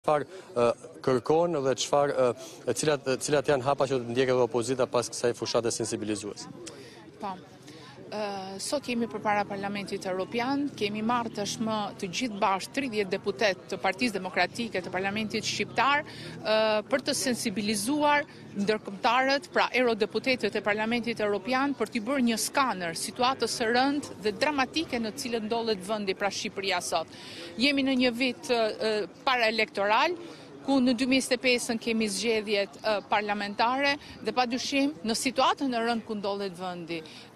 Çfarë kërkon dhe cilat janë hapa që të ndjekë edhe opozita pas kësaj fushate sensibilizuese? Po. Sot jemi përpara Parlamentit Evropian, kemi marrë tashmë të gjithë bashkë 30 deputet të Partisë Demokratike të Parlamentit Shqiptar për të sensibilizuar ndërkombëtarët, pra eurodeputetët e Parlamentit Evropian, për t'i bërë një skaner situatës së rëndë dhe dramatike në të cilën ndodhet vendi, pra Shqipëria sot. Jemi në një vit paraelektoral, ku në 2025 kemi zgjedhjet parlamentare dhe padyshim në situatën e rëndë ku ndodhet vendi,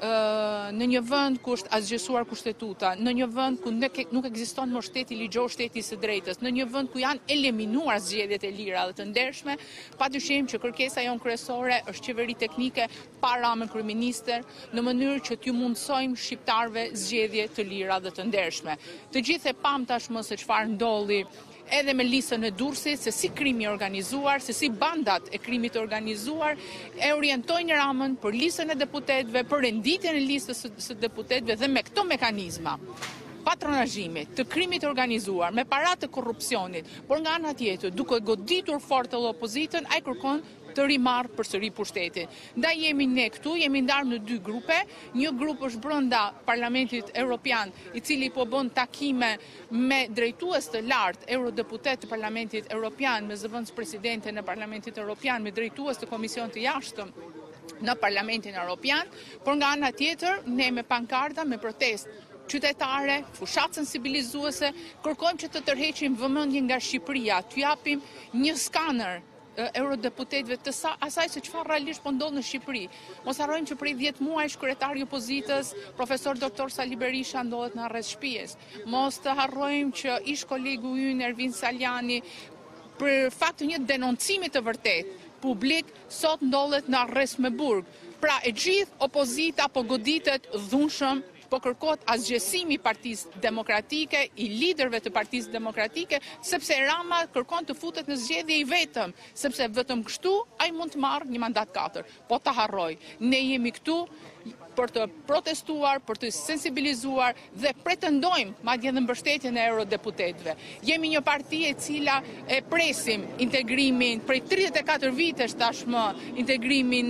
në një vend ku është asgjësuar kushtetuta, në një vend ku nuk ekziston më shteti ligjor, shteti i së drejtës, në një vend ku janë eliminuar zgjedhjet e lira dhe të ndershme, padyshim që kërkesa jonë kryesore është qeveri teknike pa Ramën kryeministër, në mënyrë që t'ju mundsojmë shqiptarëve zgjedhje të lira dhe të ndershme. Të gjithë e pam tashmë se çfarë ndolli edhe me listën e Durrësit, se si krimi organizuar, se si bandat e krimit organizuar e orientojnë Ramën për listën e deputetëve, për renditjen e listës së deputetëve dhe me këto mekanizma patronazhimit, të krimit organizuar, me paratë të korrupsionit, por nga ana tjetër, duke goditur fort edhe opozitën, ai kërkon të rimarrë përsëri pushtetin. Ndaj jemi ne këtu, jemi ndarë në dy grupe. Një grup është brenda Parlamentit Evropian, i cili po bën takime me drejtues të lartë, eurodeputet të Parlamentit Evropian, me zëvendës presidente në Parlamentin Evropian, me drejtues të Komisionit të Jashtëm në Parlamentin Evropian, por nga ana tjetër, ne me pankarta, me protestë qytetare, fushat sensibilizuese, kërkojmë që të tërheqim vëmendjen nga Shqipëria, t'ju japim një skaner eurodeputetëve të asaj se çfarë realisht po ndodh në Shqipëri. Mos harrojmë që prej 10 muajsh kryetari i opozitës, profesor doktor Sali Berisha ndodhet në arrest shtëpies. Mos të harrojmë që ish kolegu ynë Ervin Saljani, për fakt të një denoncimi të vërtet publik, sot ndodhet në arrest me burg. Pra e gjithë opozita po goditet dhunshëm, po kërkohet asgjësimi i Partisë Demokratike, i liderëve të Partisë Demokratike, sepse Rama kërkon të futet në zgjedhje i vetëm, sepse vetëm kështu ai mund të marrë një mandat 4. Po ta harroj. Ne jemi këtu për të protestuar, për të sensibilizuar dhe pretendojmë madje edhe mbështetjen e eurodeputetëve. Jemi një parti e cila e presim integrimin prej 34 vitesh tashmë, integrimin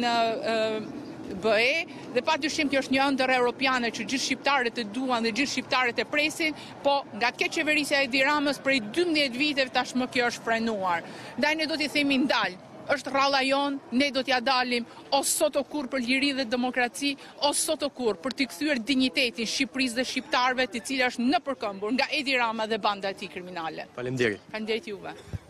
BE, dhe padyshim kjo është një ëndër europiane që gjithë shqiptarët e duan dhe gjithë shqiptarët e presin, po nga ke qeverisja e Edi Ramës prej 12 viteve tashmë kjo është frenuar. Ndaj ne do t'i themi ndal. Është rralla jon, ne do t'ja dalim ose sot o kur për liri dhe demokraci, ose sot o kur për t'i kthyer dinjitetin Shqipërisë dhe shqiptarëve, të cila është në përkëmbur nga Edi Rama dhe banda e tij kriminale. Faleminderit. Faleminderit juve.